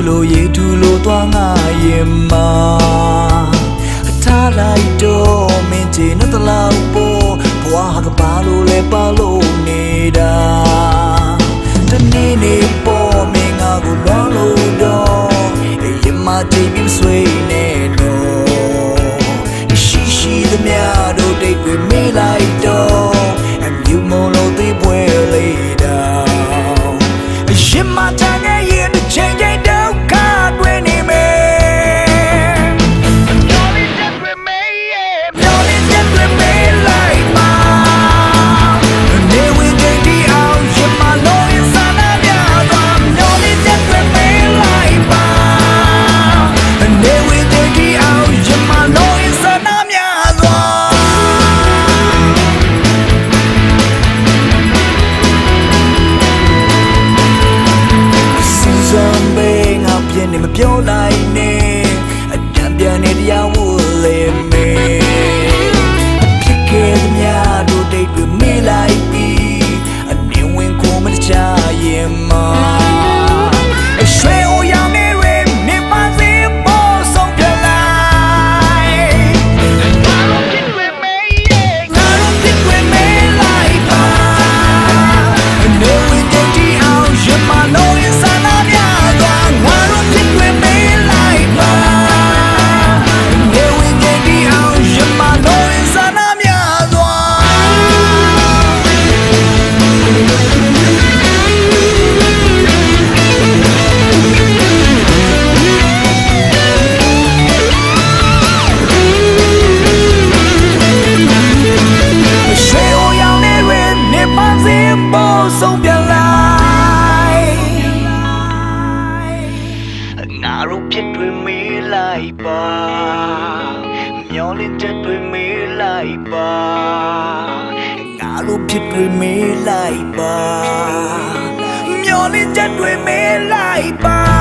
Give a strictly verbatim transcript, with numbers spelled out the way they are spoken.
လိုရေထူလိုသွားငါရင်မှာထားလိုက်တော့မင်းချင်တဲ့လောက်ပေါ်ဘဝဟာကပါလို့လဲပါလို့နေတာတနေ့နေ့ပေါ်မင်းငါကိုလွန်လို့တော့ရင်မှာကြည့်ပြီးဆွေးနေတော့ရှိရှိသမျှတို့တိတ်တွေမေးလိုက်တော့အမြူမလို့သိပွဲလေးတာရင်မှာတန်ရဲ့ရင်ချိန်ချိန်ဒုက္ခတွေနေမယ်မပြောလိုက်နဲ့အတန်ပြန်နေတရားဝလေမေဖြစ်ခဲ့သမျှတို့တိတ်တွေမေးလိုက်ပြီးအနေဝင်ကိုမချရင်မှာရွှေအိုရောင်နေတွေနေပါစေပေါ်ဆုံးပြလိုက်ငါတို့ဖြစ်တွေမေးငါတို့ဖြစ်တွေမေးလိုက်ပါအနေဝင်တဲ့ဒီအောင်ရမလို့ရစနာများသွားငါတို့ဖြစ်တွေမေးလိုက်ပါနေဝင်တဲ့ဒီအောင်ရမလို့ရစနာများသွားရွှေအိုရောင်နေတွေနေပါစေပေါ်ဆုံးပြလိုက်ငါတို့ဖြစ်တွေမေးလိုက်ပါမျောလင်းချက်တွေမေးလိုက်ပါငါတို့ဖြစ်တွေမေးလိုက်ပါမျောလင်းချက်တွေမေးလိုက်ပါ